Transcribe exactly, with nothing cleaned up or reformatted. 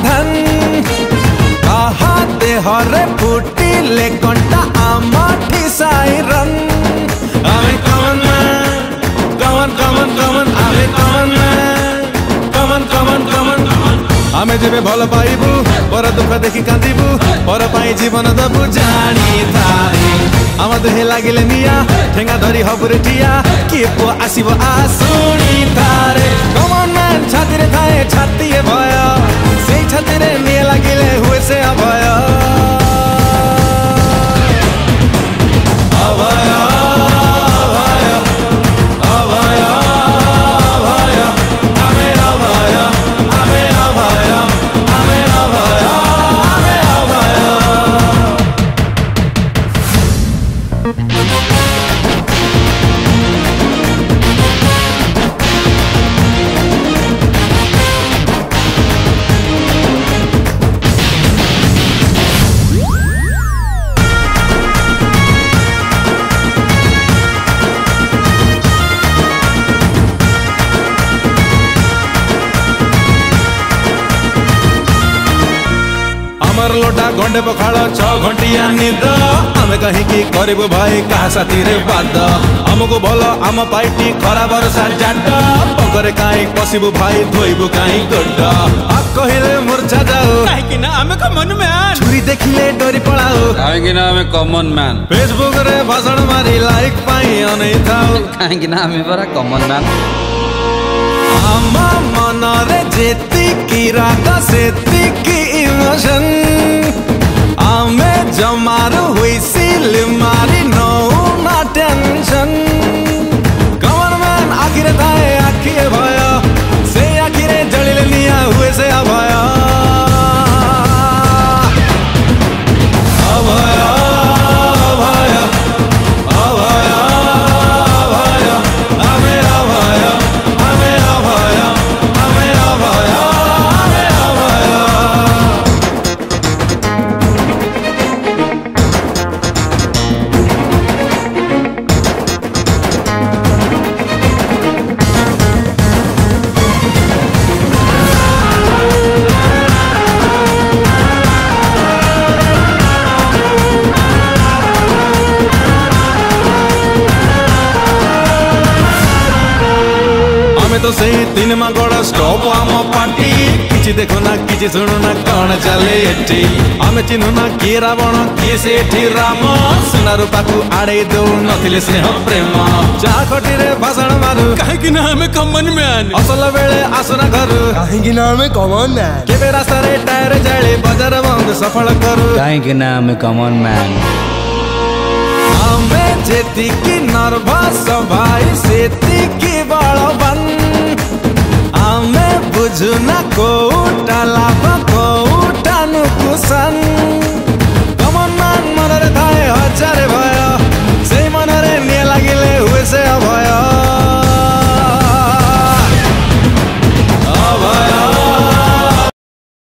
धन कहा देहरे फुटिले कंटा आमाठी साइरन आमे कमन कमन कमन कमन आमे कमन कमन कमन कमन आमे जेबे भल पाइबू पर दुख देखि कांदिबू पर पाई जीवन दबू जानी थारे आम देहे लागिले निया ठेंगा धरी हबुरे ठिया किए पो आसिबो आसुनी थारे कमन मैन छाती रे थाए छाती ए भय सेई छाती रे निया लागिले हुए से अभय अभय हमर लोटा घंटे पखाड़ छ घंटिया निद आमे कहीं की करिबो भाई कहा साथी रे बाद हमको भल आम पाइटी खरा बरसा जाट पकरे काई पसिबो भाई धोइबो काई गड्ड आ कहिले मूर्छा जाओ काहे कि ना आमे कॉमन मैन छुरी देखिले डरी पळाओ काहे कि ना आमे कॉमन मैन फेसबुक रे भाषण मारी लाइक पाई अनै थाओ काहे कि ना आमे बरा कॉमन मैन आमा मन रे जेती की राग सेती की इमोशन आमे जमारू हुई सिल मारी नो ना टेंशन कमन मैन आखिरे थाए आखिए भय से आखिरे जलिले निया हुए से अभय अभय अभय अभय अभय आमे अभय आमे अभय आमे अभय आमे अभय तो सही तीन मागड़ स्टॉप आम पार्टी किछि देखो ना किछि सुनो ना कौन चले एठी आमे चिन्हु ना किए रावण किए से एठी राम सोना रूपा को आड़े दो नथिले स्नेह प्रेम चा खटी रे भाषण मारू काहे कि ना आमे कॉमन मैन असल बेले आसना घर काहे कि ना आमे कॉमन मैन केबे रास्ता रे टायर जाळे बाजार बंद सफल करू काहे कि ना आमे कॉमन मैन आमे जेती की नर्वस भाई सेती की बड़बन आमे बुझना कोटाला